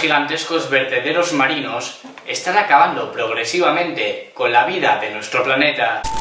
gigantescos vertederos marinos están acabando progresivamente con la vida de nuestro planeta.